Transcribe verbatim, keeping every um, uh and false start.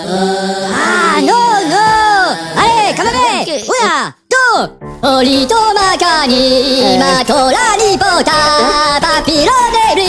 Ah, non, non. Allez, quand même. Una, deux. Oli to makani, matora ni pota, papiro de